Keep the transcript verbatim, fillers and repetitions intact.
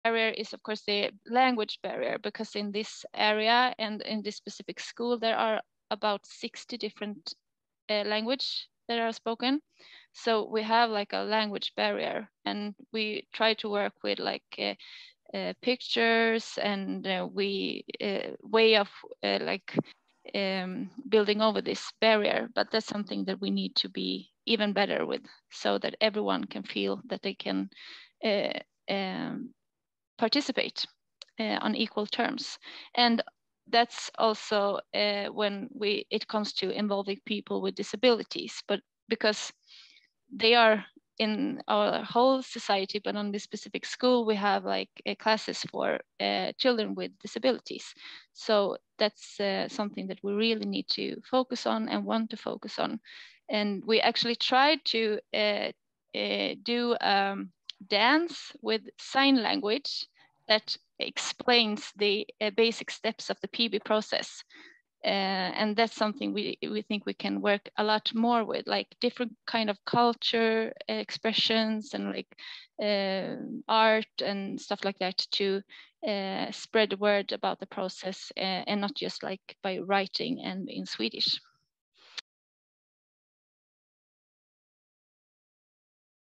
barrier is, of course, the language barrier, because in this area and in this specific school, there are about sixty different uh, language that are spoken. So we have like a language barrier, and we try to work with like uh, uh, pictures and uh, we uh, way of uh, like um, building over this barrier. But that's something that we need to be even better with, so that everyone can feel that they can uh, um, participate uh, on equal terms. And that's also uh, when we it comes to involving people with disabilities, but because they are in our whole society, but on this specific school, we have like uh, classes for uh, children with disabilities. So that's uh, something that we really need to focus on and want to focus on. And we actually tried to uh, uh, do um, dance with sign language that explains the uh, basic steps of the P B process. Uh, and that's something we we think we can work a lot more with, like different kind of culture expressions and like uh, art and stuff like that, to uh, spread the word about the process, uh, and not just like by writing and in Swedish.